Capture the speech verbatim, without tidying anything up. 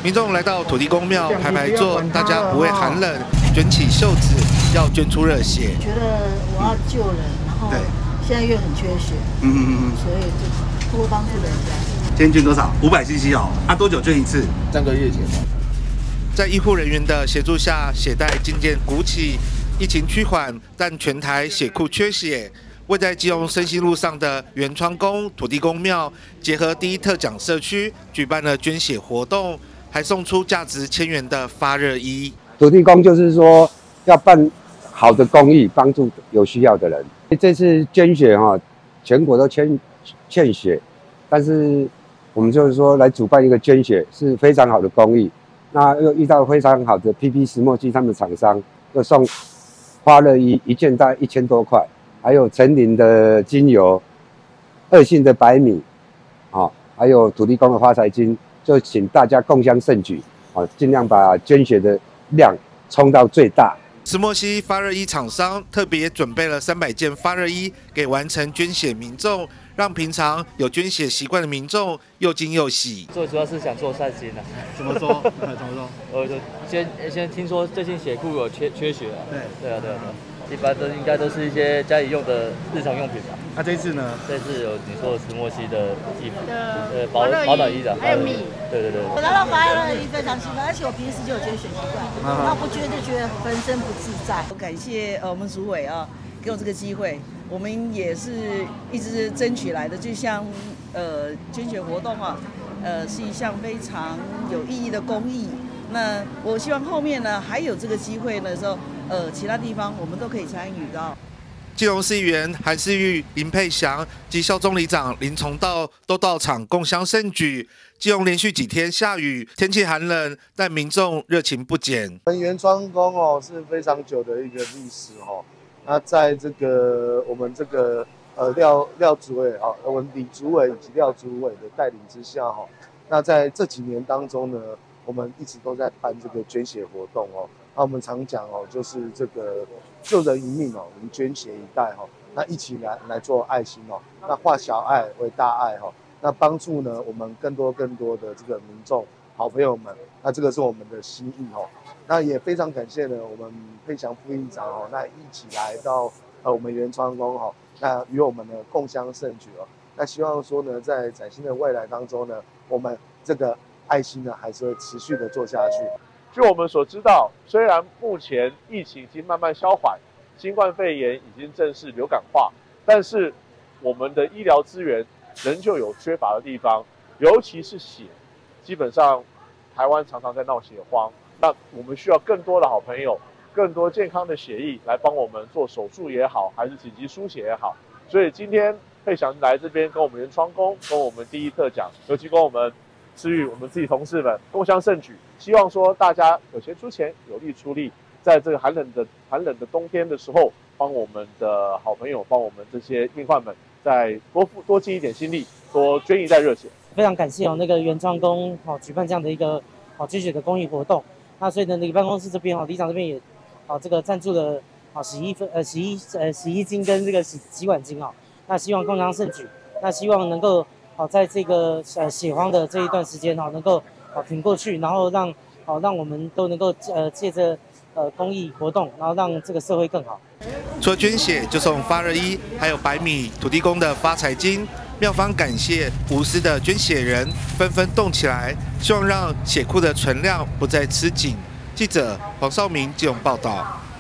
民众来到土地公庙排排坐，大家不会寒冷，卷起袖子要捐出热血。 觉得我要救人，然后现在又很缺血，嗯嗯嗯嗯，所以就多帮助人家。 今天捐多少？五百 C C 哦，啊，多久捐一次？ 三个月前吧。 在医护人员的协助下，血袋渐渐鼓起。疫情趋缓，但全台血库缺血。位在基隆深兴路上的元创宫土地公庙，结合第一特奖社区，举办了捐血活动，还送出价值千元的发热衣。 土地公就是说要办好的公益，帮助有需要的人。这次捐血哈，全国都欠欠血，但是我们就是说来主办一个捐血是非常好的公益。那又遇到非常好的 P P 石墨烯他们的厂商，又送发热衣一件大概一千多块。还有陈林的精油，二信的白米，啊，还有土地公的发财金，就请大家共襄盛举，啊，尽量把捐血的量冲到最大。 石墨烯发热衣厂商特别准备了三百件发热衣给完成捐血民众，让平常有捐血习惯的民众又惊又喜。 最主要是想做善心啊。 怎么说？怎么说？ 我先先听说最近血库有缺缺血啊。 对对啊对啊。一般都应该都是一些家里用的日常用品吧。 那、啊、这次呢？ 这次有你说的石墨烯的衣服， 呃， 保保暖衣的， 还有米。 对对对。 我拿到发热衣非常兴奋，而且我平时就有捐血习惯，那不捐就觉得浑身不自在。 我感谢呃我们主委啊，给我这个机会，我们也是一直争取来的，就像呃捐血活动啊，呃是一项非常有意义的公益。那我希望后面呢还有这个机会的时候，呃，其他地方我们都可以参与到。 基隆市议员韩世玉、林佩祥及校总里长林崇道都到场共襄盛举。基隆连续几天下雨，天气寒冷，但民众热情不减。 我们元创宫哦是非常久的一个历史哦。那在这个我们这个呃廖廖主委啊，我们李主委以及廖主委的带领之下哈，那在这几年当中呢。我们一直都在办这个捐血活动哦，那我们常讲哦，就是这个救人一命哦，我们捐血一代哈，那一起来来做爱心哦，那化小爱为大爱哈，那帮助呢我们更多更多的这个民众好朋友们，那这个是我们的心意哦，那也非常感谢呢我们佩祥副议长哦，那一起来到呃我们元创宫哈，那与我们呢共襄盛举哦，那希望说呢在崭新的未来当中呢，我们这个。爱心呢，还是会持续的做下去。 据我们所知道，虽然目前疫情已经慢慢消缓，新冠肺炎已经正式流感化，但是我们的医疗资源仍旧有缺乏的地方，尤其是血。基本上，台湾常常在闹血荒，那我们需要更多的好朋友，更多健康的血液来帮我们做手术也好，还是紧急输血也好。所以今天佩祥来这边跟我们元创宫，跟我们第一特奖，尤其跟我们。至于我们自己同事们共襄盛举，希望说大家有钱出钱，有力出力，在这个寒冷的寒冷的冬天的时候，帮我们的好朋友，帮我们这些病患们，再多付多尽一点心力，多捐一袋热血。 非常感谢哦，那个元创宫哦举办这样的一个哦捐血的公益活动，那所以呢，那个办公室这边哦，里长这边也哦这个赞助了哦洗衣粉呃洗衣呃洗衣精跟这个洗洗碗精哦，那希望共襄盛举，那希望能够。好，在这个呃血荒的这一段时间哈，能够好挺过去，然后让好让我们都能够呃借着呃公益活动，然后让这个社会更好。 除了捐血，就送发热衣，还有白米、土地公的发财金。庙方感谢无私的捐血人，纷纷动起来，希望让血库的存量不再吃紧。记者黄少明基隆报道。